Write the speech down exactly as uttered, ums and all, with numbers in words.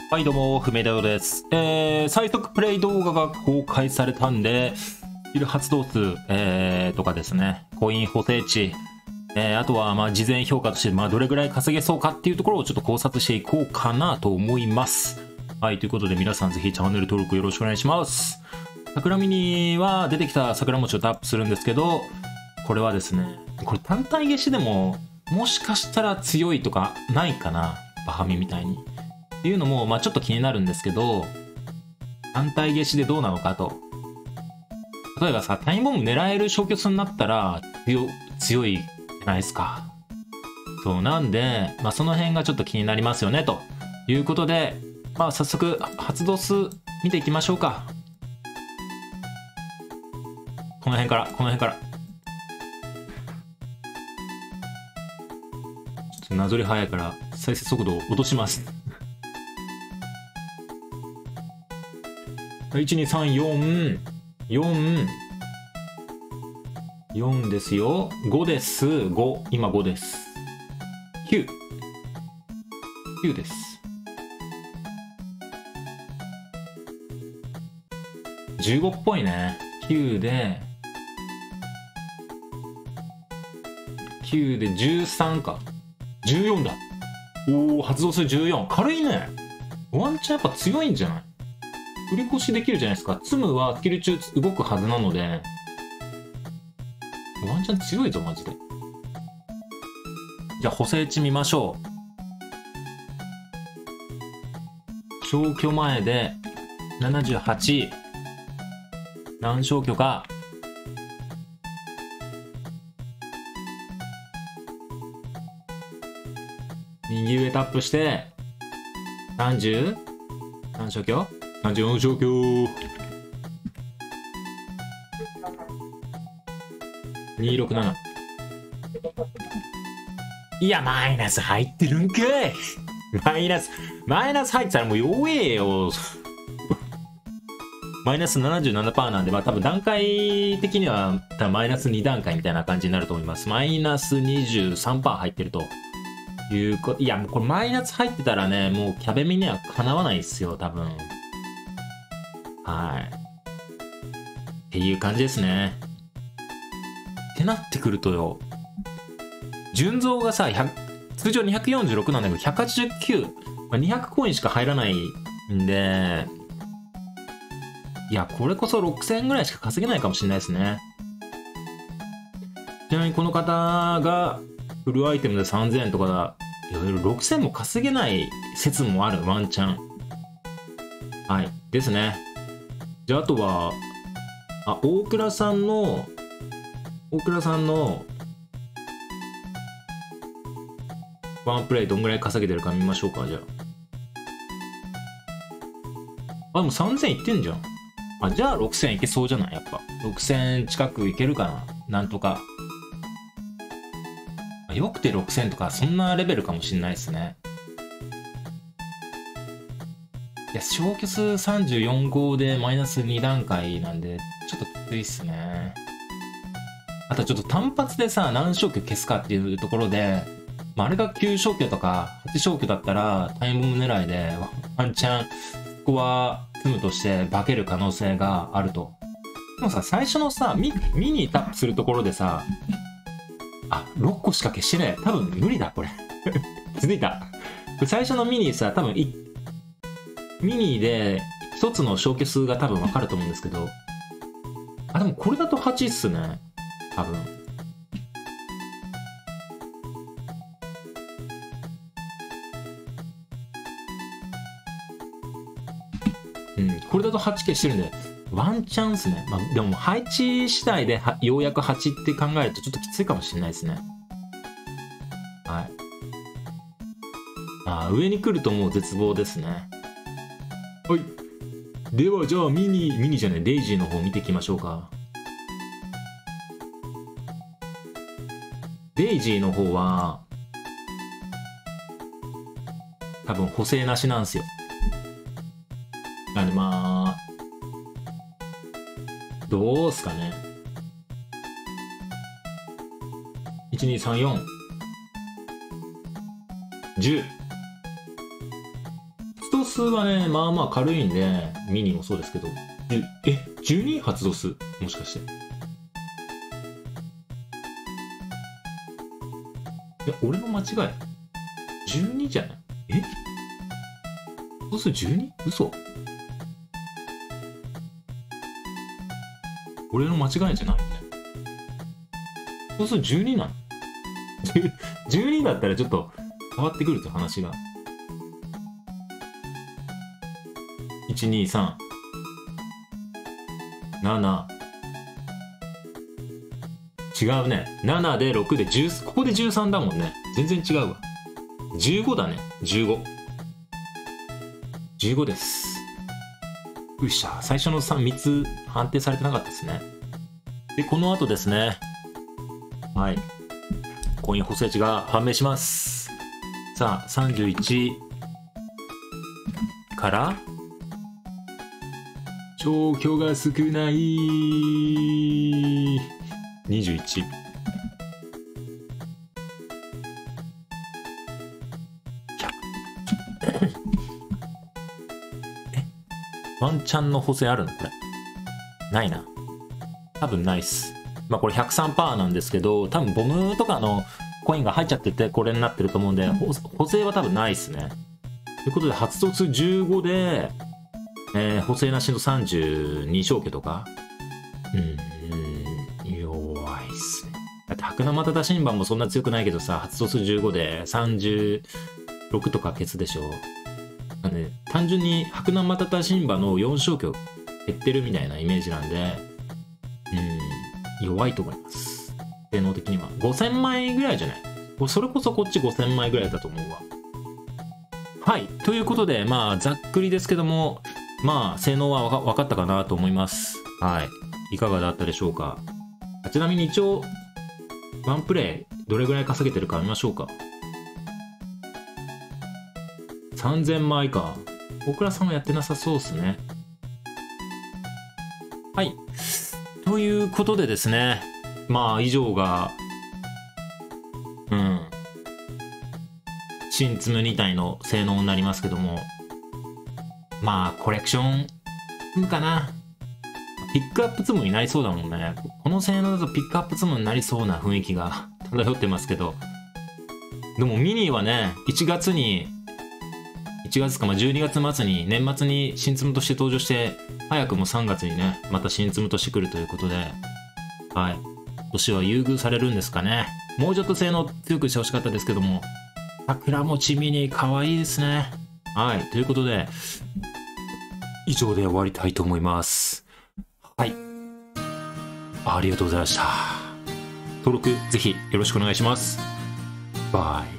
はいどうも、ふめだよです。えー、最速プレイ動画が公開されたんで、スキル発動数、えー、とかですね、コイン補正値、えー、あとは、まあ、事前評価として、まあ、どれぐらい稼げそうかっていうところをちょっと考察していこうかなと思います。はい、ということで皆さんぜひチャンネル登録よろしくお願いします。桜ミニは出てきた桜餅をタップするんですけど、これはですね、これ単体消しでも、もしかしたら強いとかないかな、バハミみたいに。っていうのも、まあちょっと気になるんですけど、単体消しでどうなのかと。例えばさ、タイムボム狙える消去数になったら強、強いじゃないですか。そう、なんで、まあその辺がちょっと気になりますよね、ということで、まあ早速、発動数見ていきましょうか。この辺から、この辺から。ちょっとなぞり早いから、再生速度を落とします。いち、に、さん、よん、よん、よんですよ。ごです。ご。今ごです。きゅう。きゅうです。じゅうごっぽいね。きゅうで、きゅうでじゅうさんか。じゅうよんだ。おー、発動数じゅうよん。軽いね。ワンチャンやっぱ強いんじゃない？振り越しできるじゃないですか。ツムはスキル中動くはずなので、ワンチャン強いぞ、マジで。じゃあ、補正値見ましょう。消去前でななじゅうはち。何消去か。右上タップして、さんじゅう？ 何消去？ さんじゅうよん 消去。にひゃくろくじゅうなな。いや、マイナス入ってるんかい。マイナス、マイナス入ってたらもう弱えよ。マイナス ななじゅうななパーセント なんで、まあ多分段階的には多分マイナスに段階みたいな感じになると思います。マイナス にじゅうさんパーセント 入ってるというこ、いや、もうこれマイナス入ってたらね、もうキャベミにはかなわないっすよ、多分。はい。っていう感じですね。ってなってくるとよ、純増がさ、通常にひゃくよんじゅうろくなんだけど、ひゃくはちじゅうきゅう、まあ、にひゃくコインしか入らないんで、いや、これこそろくせんえんぐらいしか稼げないかもしれないですね。ちなみにこの方が、フルアイテムでさんぜんえんとかだ、いろいろろくせんも稼げない説もある、ワンチャン。はい。ですね。じゃあ、あとは、あ、大倉さんの、大倉さんの、ワンプレイどんぐらい稼げてるか見ましょうか、じゃあ。あ、でもさんぜんいってんじゃん。あ、じゃあろくせんいけそうじゃないやっぱ。ろくせん近くいけるかななんとか。よくてろくせんとか、そんなレベルかもしんないですね。いや、消去数さんじゅうよん号でマイナスに段階なんで、ちょっときついっすね。あとちょっと単発でさ、何消去消すかっていうところで、まあ、あれがきゅう消去とかはち消去だったら、タイムボム狙いで、ワンチャン、ここは、積むとして化ける可能性があると。でもさ、最初のさ、ミ、ミニタップするところでさ、あ、ろっこしか消してねえ。多分無理だ、これ。気づいた。これ最初のミニさ、多分い、ミニで一つの消去数が多分わかると思うんですけど、あ、でもこれだとはちっすね。多分。うん、これだとはち消してるんで、ワンチャンスね。まあ、でも配置次第ではようやくはちって考えるとちょっときついかもしれないですね。はい。あ、上に来るともう絶望ですね。はい。ではじゃあミニ、ミニじゃない、デイジーの方見ていきましょうか。デイジーの方は、多分補正なしなんですよ。なんでまあ、どうすかね。いち、に、さん、よん。じゅう。 発動数はね、まあまあ軽いんで、ミニもそうですけど、え、じゅうに発動数もしかして。いや、俺の間違い。じゅうにじゃない？え？発動数 じゅうに？ 嘘？俺の間違いじゃないよね。発動数じゅうになの？ じゅうに だったらちょっと変わってくると話が。いち、に、さん、なな、違うね。ななでろくでじゅう、ここでじゅうさんだもんね。全然違うわ。じゅうごだね。じゅうご。じゅうごです。よっしゃ。最初の 3, 3つ判定されてなかったですね。で、この後ですね。はい。コイン補正値が判明します。さあ、さんじゅういちから、消去が少ないにじゅういち。え、ワンチャンの補正あるのこれ。ないな。多分ないっす。まあこれ ひゃくさんパーセント なんですけど、多分ボムとかのコインが入っちゃっててこれになってると思うんで、補正は多分ないっすね。ということで発動数じゅうごで、えー、補正なしのさんじゅうに消去とか。うーん、弱いっすね。だって白生タ新版もそんな強くないけどさ、発動数じゅうごでさんじゅうろくとか消すでしょ。なんで、単純に白生タ新版のよん消去減ってるみたいなイメージなんで、うん、弱いと思います。性能的には。ごせんまいぐらいじゃない？それこそこっちごせんまいぐらいだと思うわ。はい。ということで、まあ、ざっくりですけども、まあ、性能は分かったかなと思います。はい。いかがだったでしょうか。ちなみに一応、ワンプレイ、どれぐらい稼げてるか見ましょうか。さんぜんまいか。大倉さんはやってなさそうっすね。はい。ということでですね。まあ、以上が、うん。新ツムに体の性能になりますけども。まあ、コレクション、ツムかな。ピックアップツムになりそうだもんね。この性能だとピックアップツムになりそうな雰囲気が漂ってますけど。でもミニはね、いちがつに、いちがつか、まあ、じゅうにがつ末に、年末に新ツムとして登場して、早くもさんがつにね、また新ツムとしてくるということで、はい。今年は優遇されるんですかね。もうちょっと性能強くしてほしかったですけども、桜餅ミニ可愛いですね。はい。ということで、以上で終わりたいと思います。はい。ありがとうございました。登録ぜひよろしくお願いします。バイ。